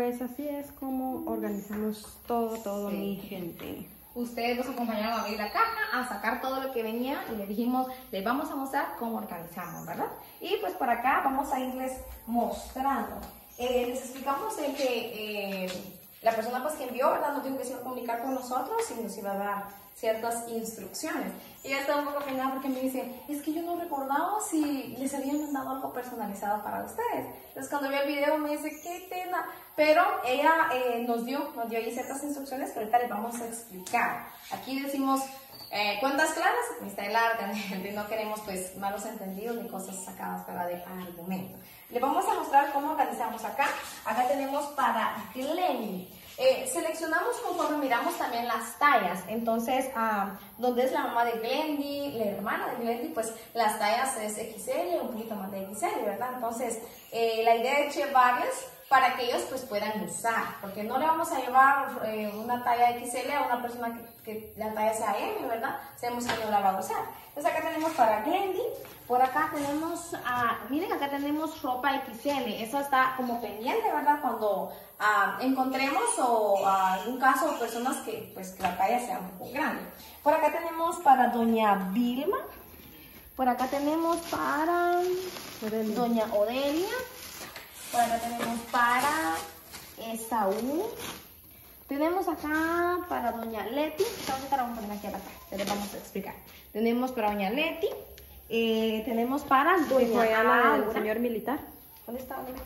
pues así es como organizamos todo, Sí. mi gente. Ustedes nos acompañaron a abrir la caja, a sacar todo lo que venía y le dijimos, les vamos a mostrar cómo organizamos, ¿verdad? Y pues por acá vamos a irles mostrando. Les explicamos de que la persona pues que envió, ¿verdad? No dijo que se iba a comunicar con nosotros y nos iba a dar ciertas instrucciones. Y ella estaba un poco peinada porque me dice, es que yo no recordaba si les habían mandado algo personalizado para ustedes. Entonces cuando vi el video me dice, qué pena. Pero ella nos dio ahí ciertas instrucciones que ahorita les vamos a explicar. Aquí decimos cuentas claras, amistad larga, no queremos pues malos entendidos ni cosas sacadas para de argumento. Les vamos a mostrar cómo organizamos acá. Acá tenemos para Glenny. Seleccionamos conforme miramos también las tallas. Entonces, donde es la mamá de Glendy, la hermana de Glendy, pues las tallas es XL, un poquito más de XL, ¿verdad? Entonces, la idea es llevarles para que ellos pues puedan usar, porque no le vamos a llevar una talla XL a una persona que la talla sea M, ¿verdad? Sabemos que no la va a usar. Entonces acá tenemos para Glendy, por acá tenemos, miren, acá tenemos ropa XL, esa está como pendiente, ¿verdad? Cuando encontremos o algún caso personas que pues que la talla sea un poco grande. Por acá tenemos para doña Vilma, por acá tenemos para doña Odelia. Por acá tenemos para Esaú. Tenemos acá para doña Leti. Vamos a poner aquí a la parte, les vamos a explicar. Tenemos para doña Leti. Tenemos para doña el señor militar. ¿Dónde está? ¿Dónde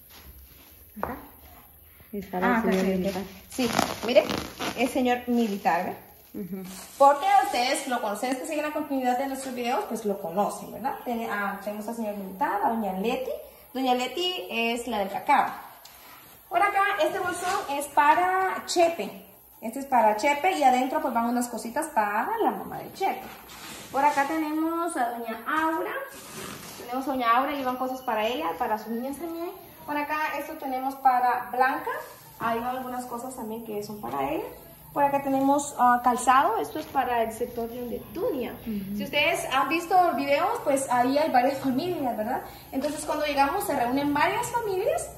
está? Acá. Está el señor militar. Sí, miren, el señor militar, ¿verdad? Porque ustedes lo conocen, que siguen la continuidad de nuestros videos, pues lo conocen, ¿verdad? Tenemos al señor militar, a doña Leti. Doña Leti es la del cacao. Por acá, este bolsón es para Chepe. Este es para Chepe y adentro pues van unas cositas para la mamá de Chepe. Por acá tenemos a doña Aura. Tenemos a doña Aura y van cosas para ella, para sus niñas también. Por acá, esto tenemos para Blanca. Hay algunas cosas también que son para ella. Por acá tenemos calzado, esto es para el sector de Dunia. Si ustedes han visto videos, pues ahí hay varias familias, ¿verdad? Entonces cuando llegamos se reúnen varias familias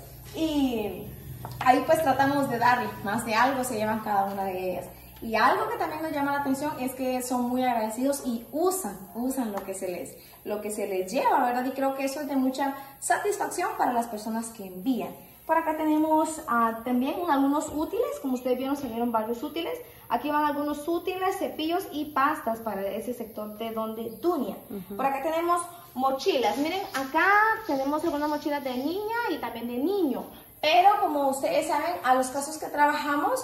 y ahí pues tratamos de darle más de algo, se llevan cada una de ellas. Y algo que también nos llama la atención es que son muy agradecidos y usan lo que se les lleva, ¿verdad? Y creo que eso es de mucha satisfacción para las personas que envían. Por acá tenemos también algunos útiles, como ustedes vieron, salieron varios útiles. Aquí van algunos útiles, cepillos y pastas para ese sector de donde Dunia. Por acá tenemos mochilas. Miren, acá tenemos algunas mochilas de niña y también de niño. Pero como ustedes saben, a los casos que trabajamos,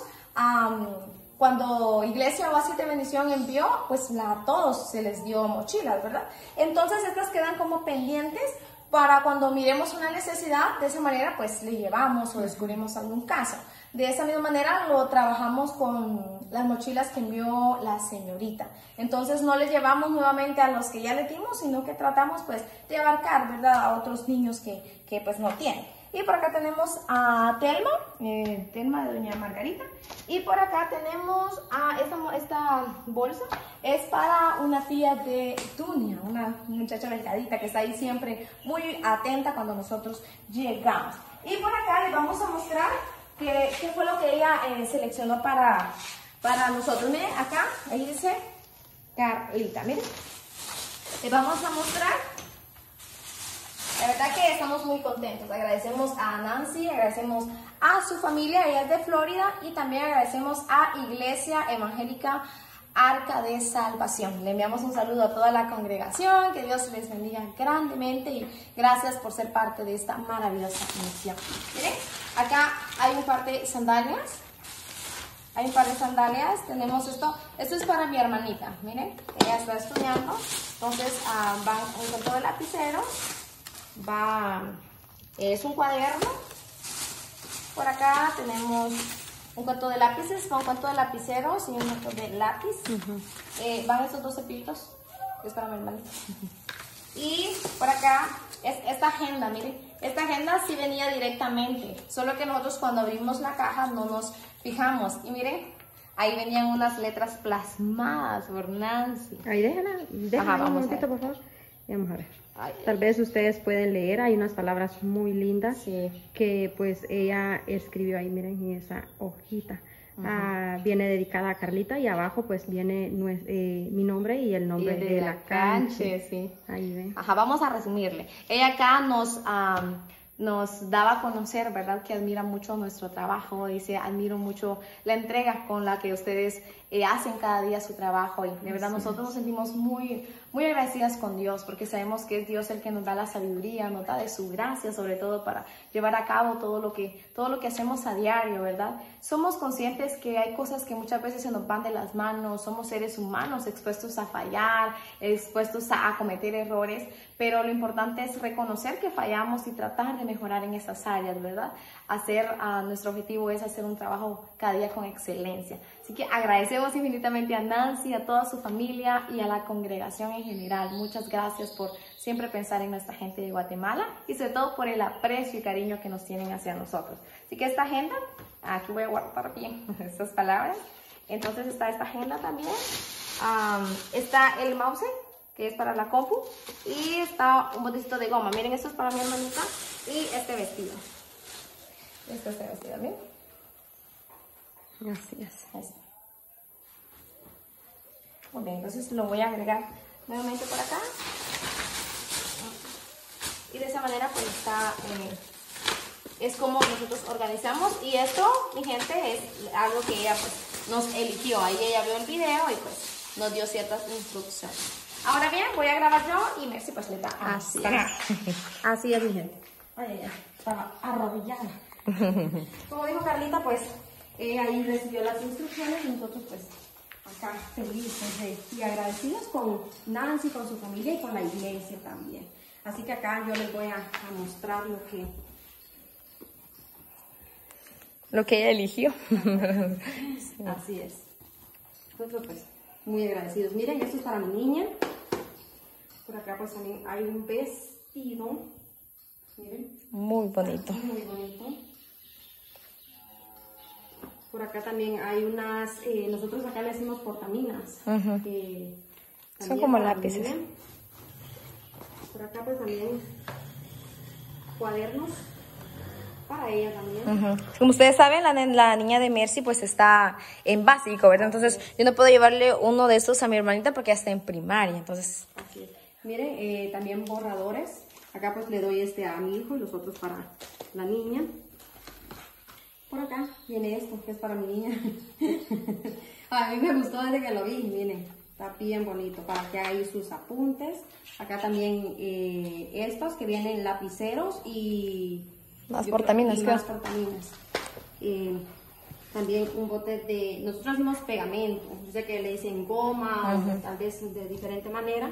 cuando Iglesia Oasis de Bendición envió, pues a todos se les dio mochilas, ¿verdad? Entonces estas quedan como pendientes para cuando miremos una necesidad, de esa manera pues le llevamos o descubrimos algún caso. De esa misma manera lo trabajamos con las mochilas que envió la señorita. Entonces no les llevamos nuevamente a los que ya le dimos, sino que tratamos pues de abarcar, ¿verdad?, a otros niños que pues no tienen. Y por acá tenemos a Telma, Telma de doña Margarita. Y por acá tenemos esta bolsa, es para una tía de Dunia, una muchacha delgadita que está ahí siempre muy atenta cuando nosotros llegamos. Y por acá les vamos a mostrar qué fue lo que ella seleccionó para nosotros. Miren, acá, ahí dice Carlita, miren. Les vamos a mostrar. La verdad que estamos muy contentos, agradecemos a Nancy, agradecemos a su familia, ella es de Florida, y también agradecemos a Iglesia Evangélica Arca de Salvación. Le enviamos un saludo a toda la congregación, que Dios les bendiga grandemente y gracias por ser parte de esta maravillosa misión. Miren, acá hay un par de sandalias. Tenemos esto es para mi hermanita, miren, ella está estudiando, entonces van un cuento de lapicero. Es un cuaderno. Por acá tenemos un cuento de lápices, un cuento de lapiceros y un cuento de lápiz. Van estos dos cepillitos, que es para mi hermanita. Y por acá es esta agenda, miren. Esta agenda sí venía directamente, solo que nosotros cuando abrimos la caja no nos fijamos. Y miren, ahí venían unas letras plasmadas por Nancy. Ahí déjala un momentito, por favor. Vamos a ver. Ay, Tal vez ustedes pueden leer, hay unas palabras muy lindas sí. que pues ella escribió ahí, miren, en esa hojita. Viene dedicada a Carlita y abajo pues viene mi nombre y el nombre de la canche. Sí. Ahí ven. Ajá, vamos a resumirle. Ella acá nos daba a conocer, ¿verdad? Que admira mucho nuestro trabajo. Dice, admiro mucho la entrega con la que ustedes hacen cada día su trabajo. Y de verdad nosotros nos sentimos muy, muy agradecidas con Dios, porque sabemos que es Dios el que nos da la sabiduría, nos da de su gracia, sobre todo para llevar a cabo todo lo que hacemos a diario, ¿verdad? Somos conscientes que hay cosas que muchas veces se nos van de las manos. Somos seres humanos expuestos a fallar, expuestos a cometer errores, pero lo importante es reconocer que fallamos y tratar de mejorar en esas áreas, ¿verdad? Nuestro objetivo es hacer un trabajo cada día con excelencia. Así que agradecemos infinitamente a Nancy, a toda su familia y a la congregación en general. Muchas gracias por siempre pensar en nuestra gente de Guatemala y sobre todo por el aprecio y cariño que nos tienen hacia nosotros. Así que esta agenda, aquí voy a guardar bien estas palabras. Entonces está esta agenda también. Está el mouse, que es para la compu, y está un botecito de goma. Miren, esto es para mi hermanita, y este vestido. Este vestido, miren. Así es. Ahí está. Ok, entonces lo voy a agregar nuevamente por acá. Y de esa manera pues está, es como nosotros organizamos. Y esto, mi gente, es algo que ella pues nos eligió. Ahí ella vio el video y pues nos dio ciertas instrucciones. Ahora bien, voy a grabar yo y Mercy pues le da a Así es. Así es, mi gente. Ay, estaba arrodillada. Como dijo Carlita, pues ahí recibió las instrucciones y nosotros pues acá felices y agradecidos con Nancy, con su familia y con la iglesia también. Así que acá yo les voy a mostrar lo que ella eligió. Así es. Nosotros pues muy agradecidos. Miren, esto es para mi niña. Por acá pues también hay un vestido. Miren. Muy bonito. Muy bonito. Por acá también hay unas, nosotros acá le decimos portaminas. Son como lápices. Por acá pues también cuadernos para ella también. Como ustedes saben, la niña de Mercy pues está en básico, ¿verdad? Entonces yo no puedo llevarle uno de estos a mi hermanita porque ya está en primaria, entonces... Así es. Miren, también borradores. Acá pues le doy este a mi hijo y los otros para la niña. Por acá viene esto, que es para mi niña. A mí me gustó desde que lo vi, miren, está bien bonito, para que haga sus apuntes. Acá también estos que vienen lapiceros y... Más portaminas, más portaminas. También un bote de... Nosotros hacemos pegamento, yo sé que le dicen goma o tal vez de diferente manera.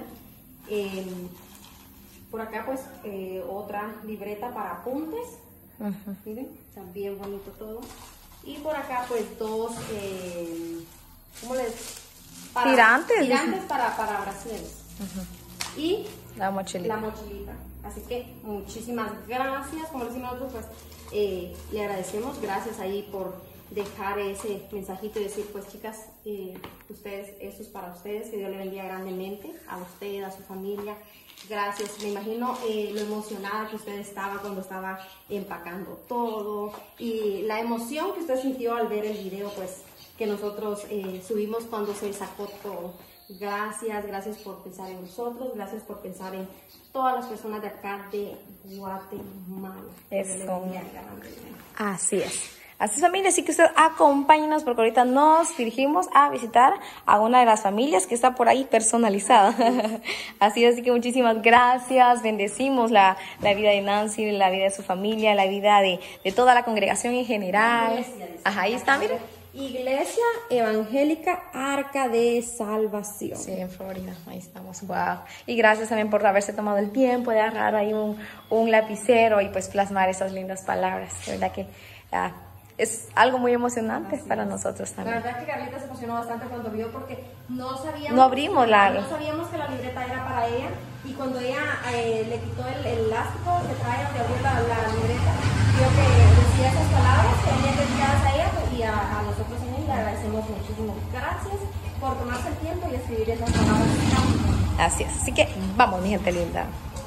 Por acá pues otra libreta para apuntes. Miren, está bien bonito todo. Y por acá pues dos ¿cómo les? Tirantes para brasieres. Y la mochilita. Así que muchísimas gracias. Como decimos nosotros, pues le agradecemos. Gracias ahí por dejar ese mensajito y decir, pues chicas, ustedes, esto es para ustedes. Que Dios le bendiga grandemente a usted, a su familia. Gracias. Me imagino lo emocionada que usted estaba cuando estaba empacando todo y la emoción que usted sintió al ver el video, pues que nosotros subimos cuando se sacó todo. Gracias por pensar en nosotros, gracias por pensar en todas las personas de acá de Guatemala. Eso. Así es. Así es, familia, así que usted acompáñenos porque ahorita nos dirigimos a visitar a una de las familias que está por ahí personalizada. Así que muchísimas gracias, bendecimos la vida de Nancy, la vida de su familia, la vida de toda la congregación en general. Ajá, ahí está, miren. Iglesia Evangélica Arca de Salvación. Sí, en Florida, ahí estamos, wow. Y gracias también por haberse tomado el tiempo de agarrar ahí un lapicero y pues plasmar esas lindas palabras. De verdad que es algo muy emocionante para nosotros también. La verdad que Carlita se emocionó bastante cuando vio porque no sabíamos, no abrimos no sabíamos que la libreta era para ella y cuando ella le quitó el elástico que trae de abrir la libreta, vio que decía esas palabras que venían dedicadas a ella y a nosotros también le agradecemos muchísimo. Gracias por tomarse el tiempo y escribir esas palabras tan Así es. Así que vamos, mi gente linda.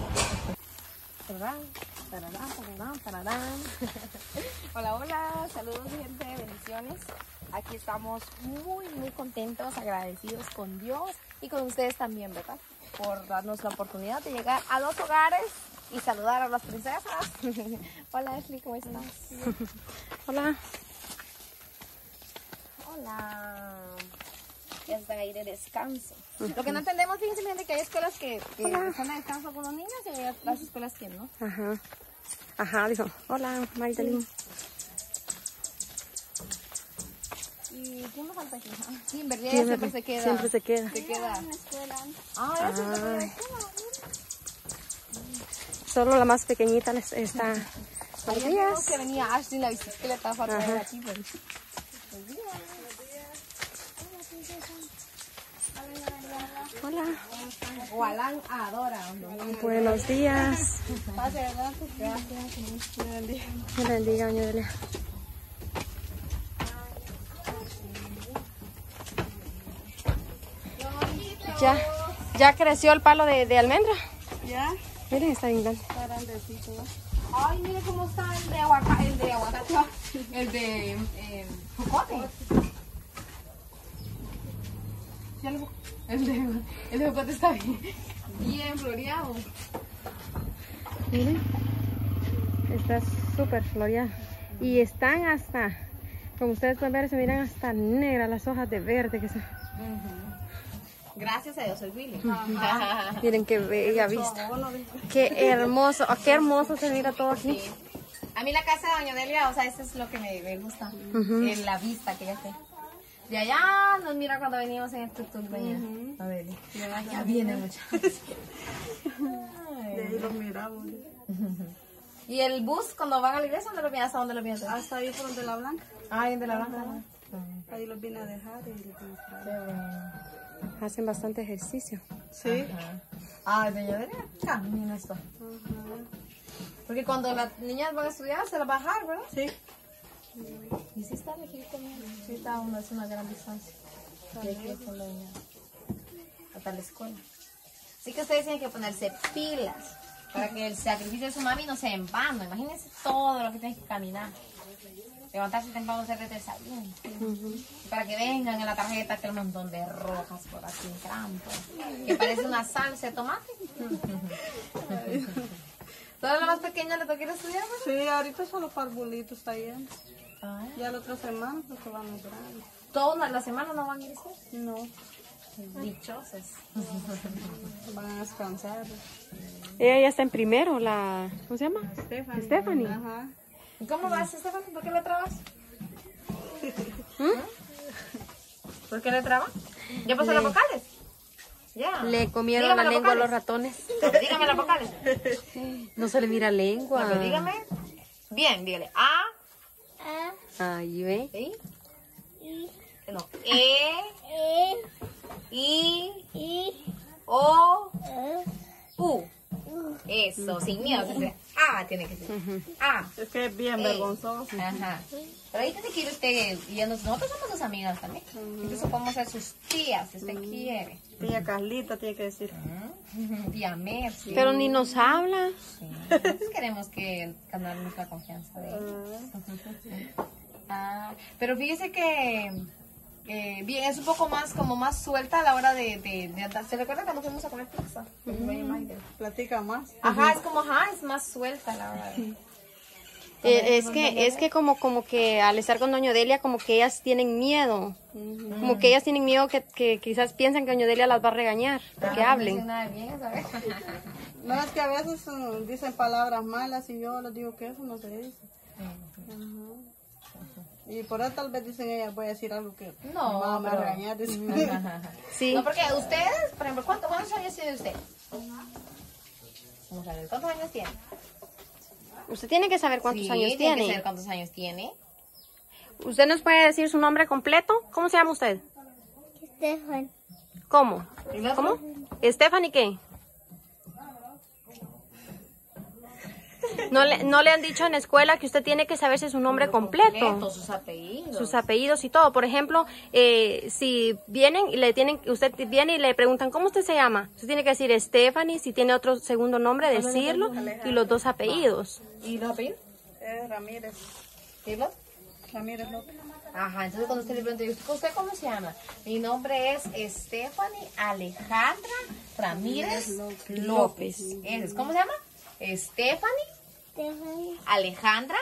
Hola, hola, saludos mi gente, bendiciones. Aquí estamos muy contentos, agradecidos con Dios y con ustedes también, ¿verdad? Por darnos la oportunidad de llegar a 2 hogares y saludar a las princesas. Hola, Ashley, ¿cómo estás? Hola. Hola. Ya están ahí de descanso. Lo que no entendemos, fíjense, gente, que hay escuelas que están de descanso con los niños y hay las escuelas que no. Ajá, dijo. Hola, Magdalene. ¿Y quién nos falta aquí? Sí, en verdad siempre se queda. Siempre se queda. Se queda. Solo la más pequeñita está. Buenos días. Que venía Ashley en la bicicleta para traer aquí. Hola. O Alan adora. Buenos días. Pase adelante. Gracias. Me bendiga, doña Delia. Ya creció el palo de almendra. ¿Ya? Miren, está bien grande. Está grandecito, ¿no? Ay, mire cómo está el de aguacate, el de jocote. El de jocote está bien floreado. Miren, está súper floreado. Y están hasta, como ustedes pueden ver, se miran hasta negras las hojas de verde que se... Gracias a Dios, soy Willy. Miren qué bella vista. Qué hermoso se mira todo aquí. Sí. A mí la casa de doña Delia, o sea, eso es lo que me gusta. La vista que ella tiene. De allá nos mira cuando venimos en este tour, doña Delia. Ya viene muchachos. De ahí los miramos. ¿Y el bus cuando van a la iglesia, dónde lo miras? ¿Hasta dónde lo miras? Hasta ahí por donde la Blanca. Ahí donde la Blanca. Ahí los vine a dejar y los Hacen bastante ejercicio. Sí. Ay, doña Delia, camina esto. Porque cuando las niñas van a estudiar, se las va a bajar, ¿verdad? Sí. Y sí está lejito, sí está es una gran distancia. Y aquí es con doña, hasta la escuela. Así que ustedes tienen que ponerse pilas para que el sacrificio de su mami no sea en vano. Imagínense todo lo que tienen que caminar. Levantarse temprano, hacer el desayuno. Para que vengan en la tarjeta que el montón de rojas por aquí en campo. Que parece una salsa de tomate. ¿Toda la más pequeña le toca ir a estudiar? ¿Verdad? Sí, ahorita son los parvulitos está yendo. Ya la otra semana creo que van a grandes. ¿Toda la semana no van a ir a estudiar? No. Dichosas. Van a descansar. Ella ya está en primero, ¿cómo se llama? Stephanie. Ajá. ¿Y cómo vas, Stephanie? ¿Por qué le trabas? ¿Por qué le trabas? ¿Ya pasó las vocales? Ya. Le comieron Dígame la lengua a vocales. los ratones. Dígame las vocales. No se le mira lengua. A ver, dígame. Bien, dígale. A. Ahí ve. ¿Sí? No. I. O. U. Eso, sin miedo. Tiene que ser. Es que es bien vergonzoso. Ajá. Pero ahí tiene que ir usted guiando. Nosotros somos sus amigas también. Incluso podemos ser sus tías, si usted quiere. Tía Carlita tiene que decir. Tía Mercy. Pero ni nos habla. Sí. Nosotros queremos que ganar nuestra confianza de ellos. Pero fíjese que bien, es un poco más como más suelta a la hora de andar. ¿Se recuerda cuando fuimos a comer pizza? Platica más. Ajá, es más suelta a la hora de... Es que como que al estar con doña Delia, como que ellas tienen miedo. Como que ellas tienen miedo que quizás piensan que doña Delia las va a regañar, que hablen. No, es que a veces dicen palabras malas y yo les digo que eso no se dice. Y por eso tal vez dicen ellas, voy a decir algo que no, me va a regañar. Sí. No, porque ustedes, por ejemplo, ¿cuántos años tiene usted? Vamos a ver, ¿cuántos años tiene? Usted tiene que saber cuántos años tiene. Que saber cuántos años tiene. ¿Usted nos puede decir su nombre completo? ¿Cómo se llama usted? Stephanie. ¿Cómo? ¿Cómo? ¿Stephanie qué? No le han dicho en la escuela que usted tiene que saberse su nombre completo. Sus apellidos. Sus apellidos y todo. Por ejemplo, si vienen y usted viene y le preguntan ¿cómo usted se llama? Usted tiene que decir Stephanie, si tiene otro segundo nombre, decirlo, y los 2 apellidos. ¿Y los apellidos? Ramírez. ¿Y los? Ramírez López. Ajá, entonces cuando usted le pregunta, ¿usted cómo se llama? Mi nombre es Stephanie Alejandra Ramírez López. Ese es, ¿cómo se llama? Stephanie Alejandra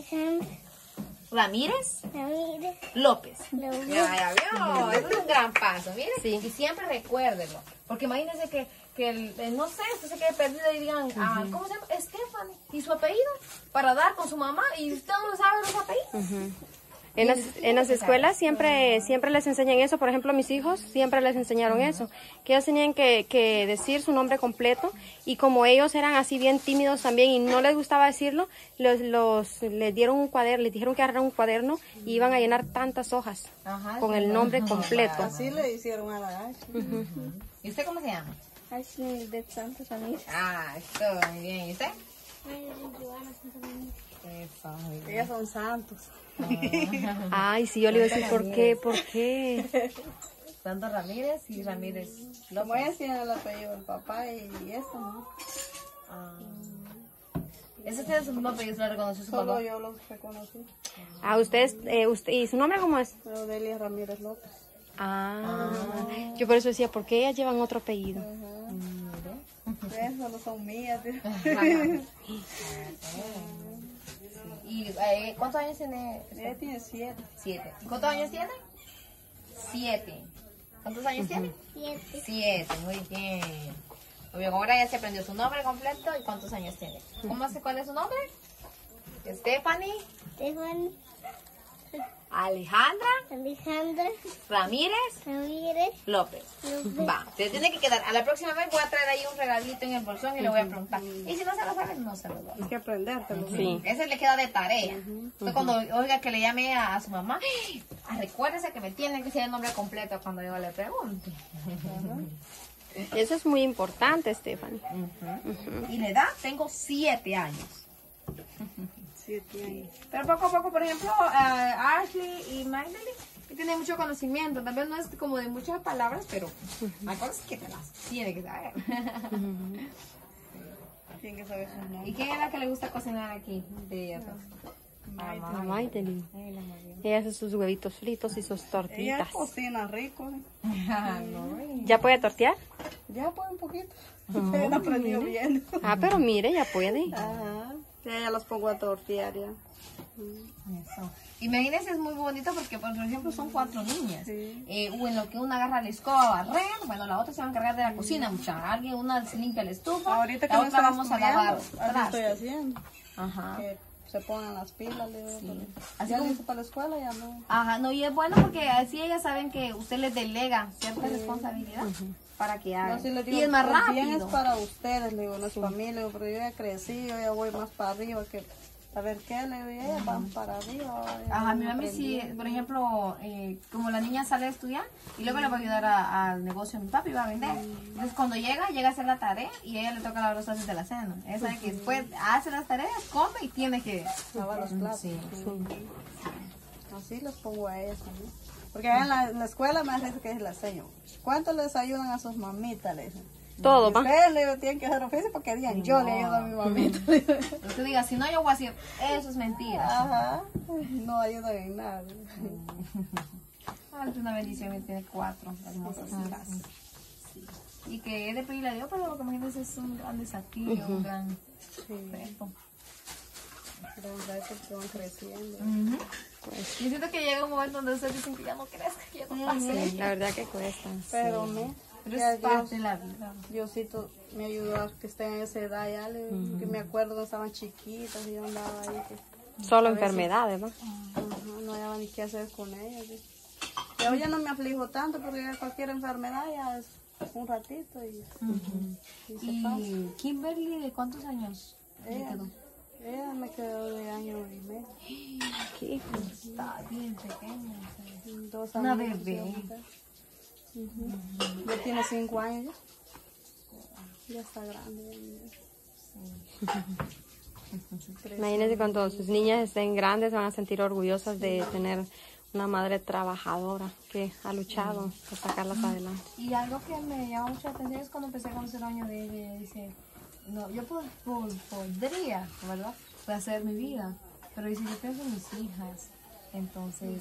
Ramírez López. Ya vio, eso es un gran paso, mire. Sí. Y siempre recuérdenlo, porque imagínense que no sé, usted se quede perdido y digan, ¿cómo se llama? Stephanie. ¿Y su apellido? Para dar con su mamá y usted no sabe los apellidos. En las escuelas siempre les enseñan eso. Por ejemplo, mis hijos siempre les enseñaron eso, que ellos tenían que decir su nombre completo, y como ellos eran así bien tímidos también y no les gustaba decirlo, les dieron un cuaderno, les dijeron que agarraran un cuaderno y iban a llenar tantas hojas con el nombre completo. Así le hicieron a la Ashley. ¿Y usted cómo se llama? Ashley de Santos Ramírez. Esto, muy bien. ¿Y usted? Eso, muy bien. Ellas son santos. Ay, sí, yo le iba a decir ¿por qué? Santos Ramírez y Ramírez Como ellas tienen el apellido del papá y esto, ¿no? Ese tiene su mismo apellido, lo reconoció su Solo papá. yo los reconocí. Usted, ¿y su nombre cómo es? Delia Ramírez López. Yo por eso decía, ¿por qué ellas llevan otro apellido? Eso no son mías. ¿Y cuántos años tiene? Ella tiene 7. 7. ¿Y cuántos años tiene? 7. ¿Cuántos años tiene? 7, muy bien. Muy bien, ahora ya se aprendió su nombre completo y cuántos años tiene. ¿Cuál es su nombre? Stephanie Alejandra Ramírez López. Va, te tiene que quedar. A la próxima vez voy a traer ahí un regalito en el bolsón y le voy a preguntar. Y si no se lo sabe, no se lo doy. Hay que aprendértelo. Sí. Ese le queda de tarea. Entonces, cuando oiga que le llame a su mamá, recuérdese que me tiene que decir el nombre completo cuando yo le pregunte. Eso es muy importante, Stephanie. Y la edad, tengo 7 años. 7 años. Pero poco a poco, por ejemplo, Ashley y Magdalene tienen mucho conocimiento. También no es como de muchas palabras, pero hay cosas que te las tiene que saber. Tiene que saber sus nombres. ¿Y quién es la que le gusta cocinar aquí de ellas dos? Magdalene. Ella hace sus huevitos fritos y sus Ella tortitas. cocina rico. ¿Ya puede tortear? Ya puede un poquito. Ella aprendió bien. Pero mire, ya puede. Ajá. Ya las pongo a tortear ya. Eso. Imagínense, es muy bonito porque, por ejemplo, son 4 niñas. Sí. En lo que una agarra la escoba a barrer, bueno, la otra se va a encargar de la cocina, una se limpia la estufa, Ahorita que la no otra estoy vamos a lavar. estudiando, así estoy haciendo. Ajá. Que se pongan las pilas. Sí. Así Así como como- para la escuela ya no. Ajá, no, y es bueno porque así ellas saben que usted les delega cierta responsabilidad para que hagan. No, sí les digo, Y es más el bien rápido. es para ustedes, le digo, no es para mí, le digo, pero yo ya crecí, yo ya voy más para arriba, que a ver qué, le digo, ellas van para arriba. Ajá, mi mami sí, por ejemplo, como la niña sale a estudiar y luego le va a ayudar al negocio de mi papi, va a vender. Entonces cuando llega a hacer la tarea y a ella le toca lavar los trastes de la cena. Ella sabe que después hace las tareas, come y tiene que lavar los platos. Sí. Así les pongo a ellas también. Porque allá en la escuela me hace que les enseño. ¿Cuánto les ayudan a sus mamitas? Le dicen. Todo, ¿va? Ustedes le digo, tienen que hacer oficio porque digan, yo le ayudo a mi mamita. Usted diga, si no yo voy a decir, eso es mentira. Ajá, no ayudan en nada. Es una bendición que tiene 4 hermosas hijas. Sí. Y que es de pedirle a Dios, pero lo que imagínense es un gran desafío, un gran reto. Pero que van creciendo. Pues, yo siento que llega un momento donde ustedes dicen que ya no crezca, que ya no pase. La verdad que cuesta. Pero no. Pero Ya es parte de la vida. Diosito me ayudó a que estén en esa edad ya, que me acuerdo cuando estaban chiquitas y yo andaba ahí. Que, Solo a veces- enfermedades, ¿no? Ajá, no había ni qué hacer con ellas. Y ahora ya no me aflijo tanto porque ya cualquier enfermedad ya es un ratito y se pasa. ¿Y Kimberly de cuántos años le quedó? Ella me quedó de año y medio. ¿Qué? Está bien pequeña. 2 Una años. bebé. Ya tiene 5 años ya. Ya está grande. Imagínense cuando sus niñas estén grandes, van a sentir orgullosas de tener una madre trabajadora que ha luchado por sacarlas adelante. Y algo que me llama mucha atención es cuando empecé a conocer a doña de ella. Dice, no, yo podría, ¿verdad?, hacer mi vida, pero dice, yo pienso en mis hijas. Entonces,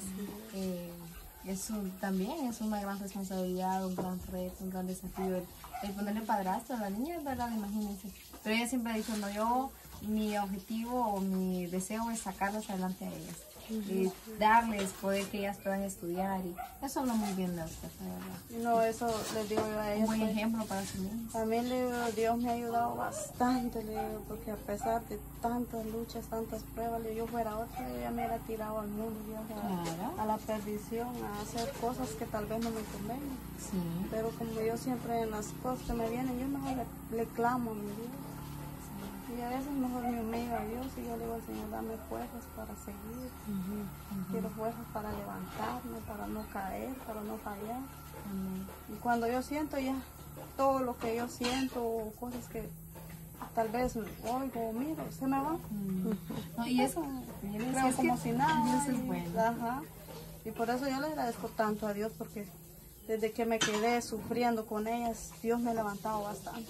eso también es una gran responsabilidad, un gran reto, un gran desafío, el ponerle padrastro a la niña, ¿verdad? Imagínense. Pero ella siempre ha dicho, no, mi objetivo o mi deseo es sacarlas adelante a ellas. Y darles poder que ellas puedan estudiar, y eso habla muy bien de usted, ¿verdad? No, eso les digo yo a ellos. Un buen ejemplo para sus niños. A mí le digo, Dios me ha ayudado bastante, le digo, porque a pesar de tantas luchas, tantas pruebas, le digo, yo fuera otra, yo ya me hubiera tirado al mundo, a la perdición, a hacer cosas que tal vez no me convengan. Sí. Pero como yo siempre en las cosas que me vienen, yo mejor le clamo a mi Dios. Y a veces mejor me humillo a Dios y yo le digo al Señor, dame fuerzas para seguir. Quiero fuerzas para levantarme, para no caer, para no fallar. Y cuando yo siento ya todo lo que yo siento, cosas que tal vez oigo o miro, se me va. No, y eso, Creo como si nada. Dios es bueno. Ajá. Y por eso yo le agradezco tanto a Dios, porque desde que me quedé sufriendo con ellas, Dios me ha levantado bastante.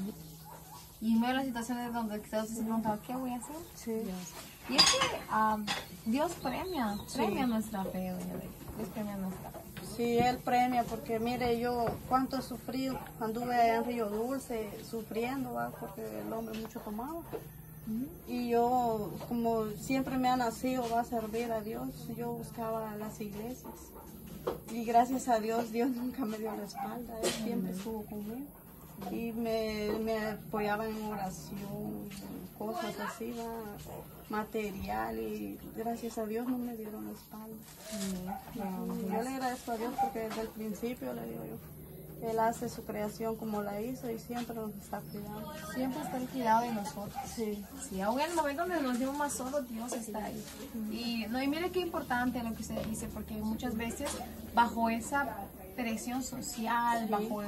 Y en medio de las situaciones donde quizás se preguntaba, ¿qué voy a hacer? Sí. Dios. Y es que Dios premia nuestra fe, doña Betty. Dios premia nuestra fe. Sí, Él premia, porque mire, yo cuánto he sufrido, anduve allá en Río Dulce sufriendo, ¿va? Porque el hombre mucho tomaba. Y yo, como siempre me ha nacido, va a servir a Dios, yo buscaba las iglesias. Y gracias a Dios, Dios nunca me dio la espalda, Él siempre estuvo conmigo. Y me apoyaban en oración, cosas así, material, y gracias a Dios no me dieron la espalda. Yo le agradezco a Dios porque desde el principio le digo yo, Él hace su creación como la hizo y siempre nos está cuidando. Siempre está el cuidado de nosotros. Sí. Sí, aún en el momento donde nos sentimos más solos, Dios está ahí. Y mire qué importante lo que usted dice, porque muchas veces bajo esa presión social, bajo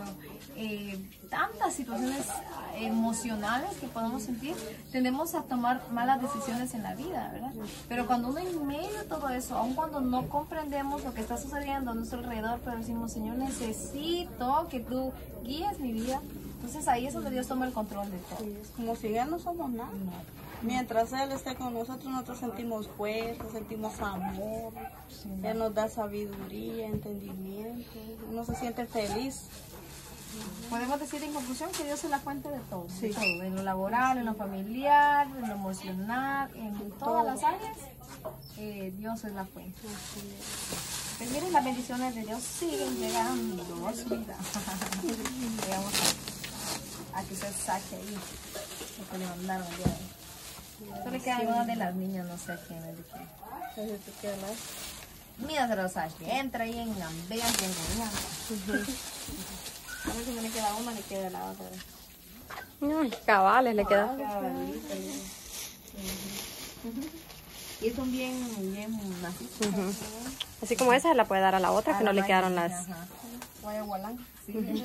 tantas situaciones emocionales que podemos sentir, tendemos a tomar malas decisiones en la vida, ¿verdad? Pero cuando uno en medio de todo eso, aun cuando no comprendemos lo que está sucediendo a nuestro alrededor, pero decimos, Señor, necesito que tú guíes mi vida, entonces ahí es donde Dios toma el control de todo. Sí, es como si ya no somos nada. Mientras Él esté con nosotros sentimos fuerza, sentimos amor, Él nos da sabiduría, entendimiento, uno se siente feliz. Podemos decir en conclusión que Dios es la fuente de todo, Sí. de todo, en lo laboral, en lo familiar, en lo emocional, en todas las áreas, Dios es la fuente. Pues miren, las bendiciones de Dios siguen llegando a su vida. Llegamos a que usted saque ahí lo que le mandaron el día de hoy. Solo le queda una de las niñas, no sé a quién es de quién. Mira, se los saque, entra ahí en gambeas y engañando. A ver si no le queda una, le queda la otra. Ay, cabales le queda. Y son bien macizos. Así como esa la puede dar a la otra, que no le quedaron las... Vaya gualán. Sí,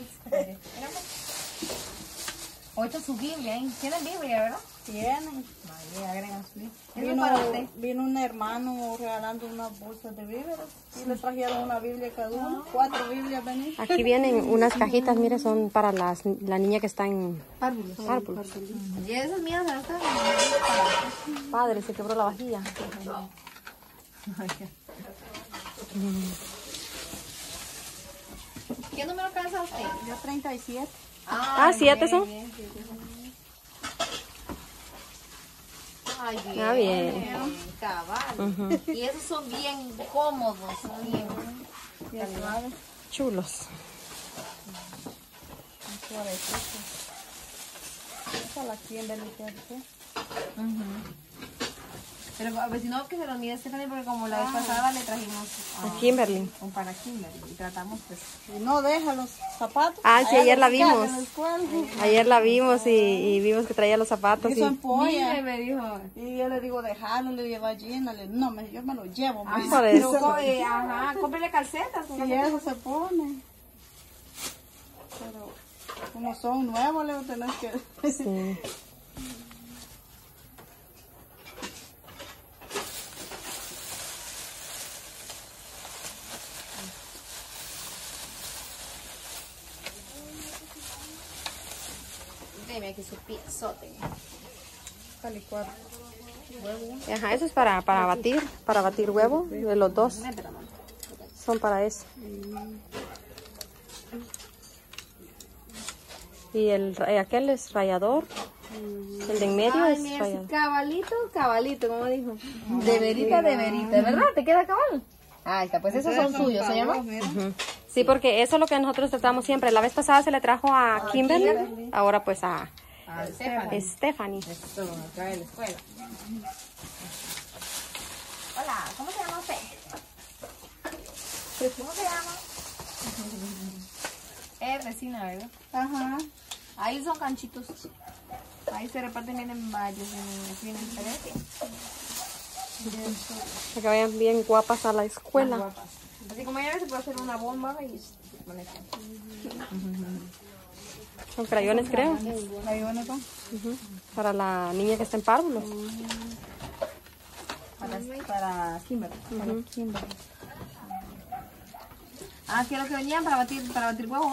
Ocho su Biblia, ¿eh? ¿Tienen Biblia, verdad? Tienen. Vaya, agregan su Biblia. Eso es para usted. Vino un hermano regalando unas bolsas de víveres y le trajeron una Biblia cada uno, 4 Biblias venían. Aquí vienen unas cajitas, mire, son para la niña que está en párvulos. Y esas mías están. Padre, se quebró la vajilla. ¿Qué número calza usted? Yo 37. Ah, 7 son. Ay, bien. Ah, bien. Cabal. Y esos son bien cómodos. Bien suaves. Chulos. Esa la Kimberly Terce. Pero a ver, si no, que se los mide Stephanie, porque como la vez pasada le trajimos A Kimberly. un para Kimberly y tratamos pues. Y no deja los zapatos. Ah, sí, Allá ayer la los sacan vimos. en la escuela. Ayer la vimos y vimos que traía los zapatos. Hizo Y... empolla. Mire, me dijo. Y yo le digo, déjalo, le lleva Gina. No, yo me lo llevo. me dice. por eso. Ajá, cómprele calcetas. Y eso se pone. Pero como son nuevos, le tenés que... Sí. mira aquí su piezote. Para licuar huevo. Ajá, eso es para batir huevo, de los dos. Son para eso. Y aquel es rallador. El de en medio es mira, rallador. cabalito, como dijo. De verita, ¿verdad? ¿Te queda cabal? Ahí está, pues esos son suyos, ¿se llama? Sí, porque eso es lo que nosotros tratamos siempre. La vez pasada se le trajo a Kimberly, ahora pues a Stephanie. Esto lo trae de la escuela. Hola, ¿cómo se llama usted? ¿Cómo se llama? Es resina, ¿verdad? Ajá. Ahí son canchitos. Ahí se reparten bien en varios, en diferencia. Para que vayan bien guapas a la escuela. Así como ya se puede hacer una bomba y se pone aquí. Son crayones, creo. ¿Crayones son? Para la niña que está en párvulos. Para Kimberly. Ah, que es lo que venían para batir huevo.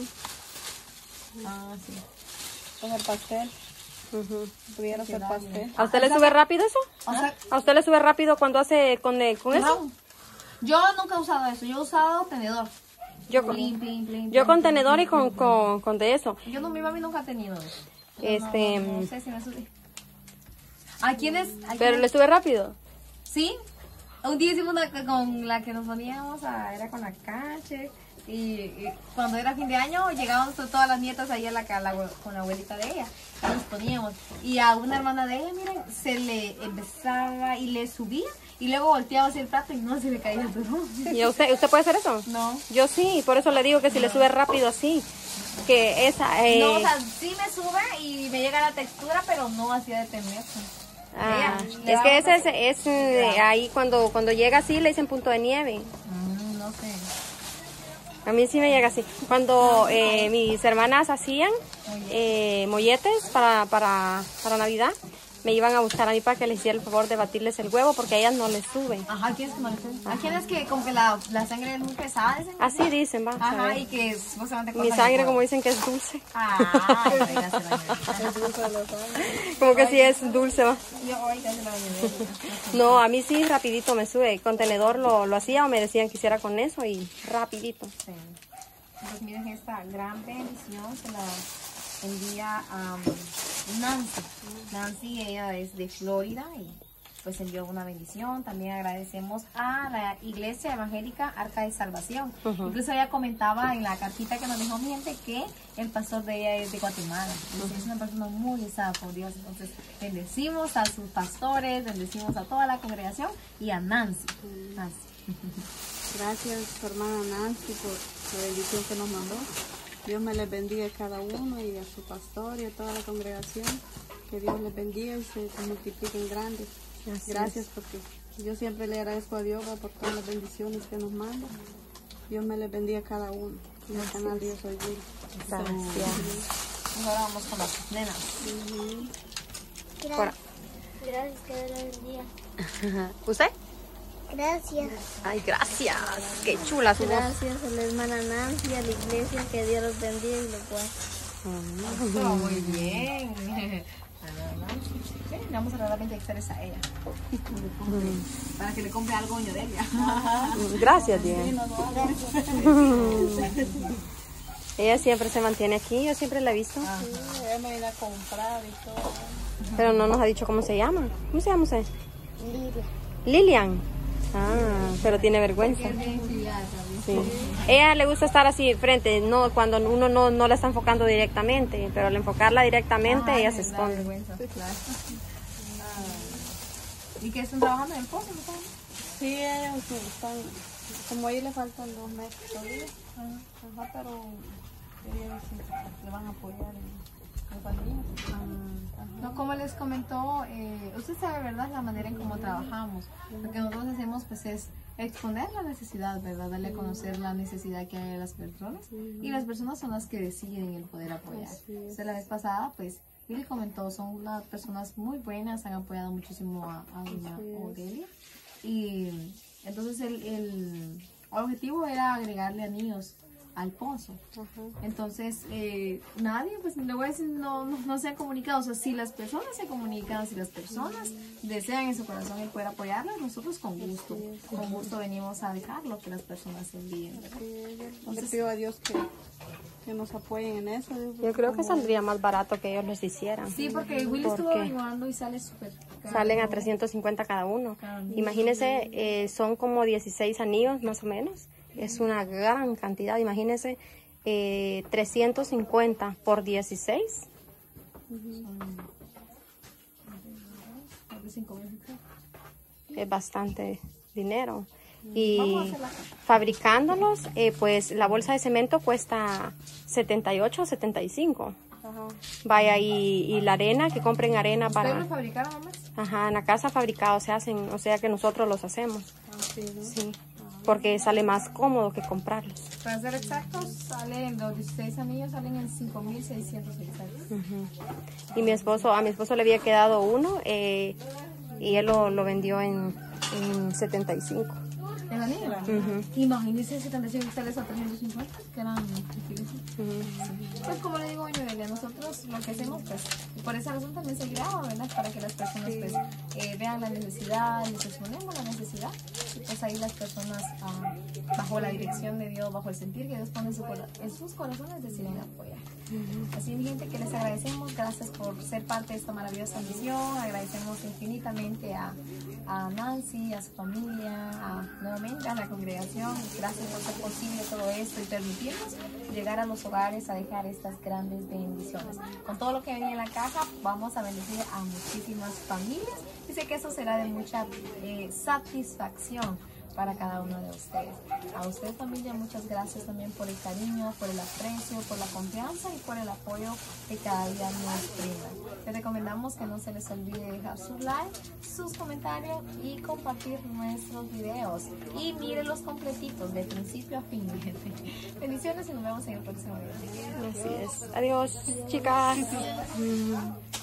Ah, sí. Con el pastel. Pudiera ser pastel. ¿A usted le sube rápido eso? O sea, ¿A usted le sube rápido cuando hace con eso? no. Yo nunca he usado eso. Yo he usado tenedor. Yo con tenedor y con de eso. Yo no, mi mami nunca ha tenido eso. No sé si me sube. ¿A quiénes? Pero le sube rápido. Sí. Un día hicimos una con la que nos poníamos, era con la Cache. Y cuando era fin de año llegábamos todas las nietas ahí con la abuelita de ella. Y nos poníamos. Y a una hermana de ella, miren, se le empezaba y le subía. Y luego volteaba hacia el plato y no se le caía todo. ¿Y a usted puede hacer eso? No. Yo sí, por eso le digo que si le sube rápido así. Que esa... No, o sea, sí me sube y me llega la textura, pero no hacía de temerse. Es que ese es ahí cuando llega así le dicen punto de nieve. No sé. A mí sí me llega así. Cuando mis hermanas hacían molletes para Navidad, me iban a buscar a mí para que les hiciera el favor de batirles el huevo porque a ellas no les suben. Ajá, ¿quién es que no les suben? ¿A quién es que como que la sangre es muy pesada? Dicen? Así dicen, va. Ajá, y que supuestamente mi sangre como dicen que es dulce. Ah, oiga, se bañó. Como que sí es dulce, va. Yo, oiga, se bañó. No, a mí sí rapidito me sube. Con tenedor lo hacía o me decían que hiciera con eso y rapidito. Sí. Pues miren esta gran bendición, se la envía a Nancy. Nancy, ella es de Florida y pues envió una bendición. También agradecemos a la Iglesia Evangélica Arca de Salvación. Incluso ella comentaba en la cartita que nos dejó mi gente que el pastor de ella es de Guatemala. Es una persona muy usada por Dios. Entonces bendecimos a sus pastores, bendecimos a toda la congregación y a Nancy. Gracias, hermana Nancy, por la bendición que nos mandó. Dios me les bendiga a cada uno y a su pastor y a toda la congregación. Que Dios les bendiga y se multipliquen grandes. Gracias porque yo siempre le agradezco a Dios por todas las bendiciones que nos manda. Dios me les bendiga a cada uno. En el canal Dios Soy Will. Gracias. Ahora vamos con las nenas. Gracias, que Dios la bendiga. ¿Usted? Gracias. Ay, gracias. Qué chula su voz. Gracias a la hermana Nancy, a la iglesia, que Dios los bendiga y los guarde. Muy bien. Le vamos a regalar 20 hectáreas a ella. Para que le compre algo a Delia. Gracias, Dios. Ella siempre se mantiene aquí, yo siempre la he visto. Ella me viene a comprar y todo. Pero no nos ha dicho cómo se llama. ¿Cómo se llama usted? Lidia. Lilian. Ah, pero tiene vergüenza. Sí. Ella le gusta estar así frente, no cuando uno no la está enfocando directamente, pero al enfocarla directamente ella se esconde. ¿Y qué están trabajando en el pozo? Sí, ellos están, como a ella le faltan 2 meses todavía, pero ellos sí, le van a apoyar en pandemia. No, como les comentó, usted sabe, ¿verdad?, la manera en cómo trabajamos. Lo que nosotros hacemos pues es exponer la necesidad, ¿verdad?, darle a conocer la necesidad que hay de las personas, y las personas son las que deciden el poder apoyar. Entonces, la vez pasada pues Billy comentó, son unas personas muy buenas, han apoyado muchísimo a doña Odelia, y entonces el objetivo era agregarle anillos al pozo. Entonces, nadie, pues le voy a decir, no se han comunicado. O sea, si las personas se comunican, si las personas desean en su corazón el poder apoyarlas, nosotros con gusto venimos a dejar lo que las personas envíen. Le pido a Dios que nos apoyen en eso. Yo creo que saldría más barato que ellos los hicieran. Sí, porque Willy estuvo averiguando y sale súper caro. Salen a 350 cada uno. Imagínense, son como 16 anillos más o menos. Es una gran cantidad. Imagínense, 350 por 16. Es bastante dinero. Y fabricándolos, pues la bolsa de cemento cuesta 78 o 75. Vaya, y la arena, que compren arena para... ¿Ustedes lo fabricaron, mamá? Ajá, en la casa fabricados se hacen, o sea que nosotros los hacemos. Sí, porque sale más cómodo que comprarlos. Para ser exactos, los 16 anillos salen en 5,600 exactos. Y a mi esposo le había quedado uno y él lo vendió en 75. ¿El anillo? Imagínense 75 sales a 350, que eran difíciles. Pues como le digo, doña Delia, nosotros lo que hacemos, pues, y por esa razón también se graba, ¿verdad? Para que las personas, pues, vean la necesidad, les exponemos la necesidad, y pues ahí las personas, bajo la dirección de Dios, bajo el sentir que Dios pone en sus corazones, deciden apoyar. Así, mi gente, que les agradecemos, gracias por ser parte de esta maravillosa misión, agradecemos infinitamente a Nancy, a su familia, nuevamente a la congregación, gracias por hacer posible todo esto y permitirnos llegar a los hogares a dejar estas grandes bendiciones. Con todo lo que venía en la caja, vamos a bendecir a muchísimas familias y sé que eso será de mucha satisfacción para cada uno de ustedes. A usted, familia, muchas gracias también por el cariño, por el aprecio, por la confianza y por el apoyo que cada día nos brindan. Les recomendamos que no se les olvide dejar su like, sus comentarios y compartir nuestros videos. Y mírenlos completitos, de principio a fin. Bendiciones y nos vemos en el próximo video. Así es. Adiós, chicas.